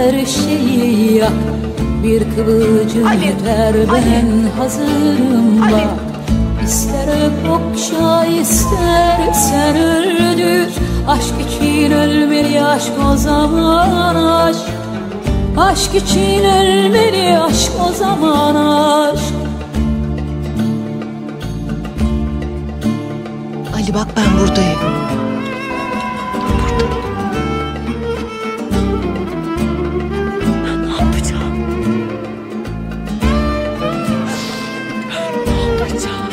her şeyi yak. Bir kıvılcım yeter, ben hazırım bak. İster öp okşa, istersen öldür. Aşk için ölmeli aşk, o zaman aşk. Aşk için ölmeli aşk, o zaman aşk. Ali bak, ben buradayım. Ben ne yapacağım? Ben ne yapacağım?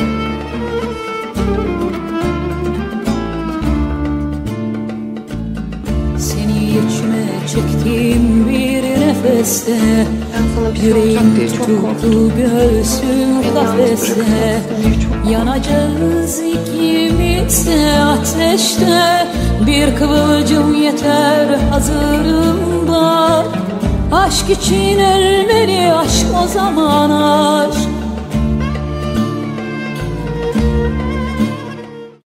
Seni içime çektiğim bir nefeste, yüreğim tutuldu göğsüm kafeste. Yanacağız ikimiz de ateşte. Bir kıvılcım yeter, hazırım bak. Aşk için ölmeli aşk, o zaman aşk.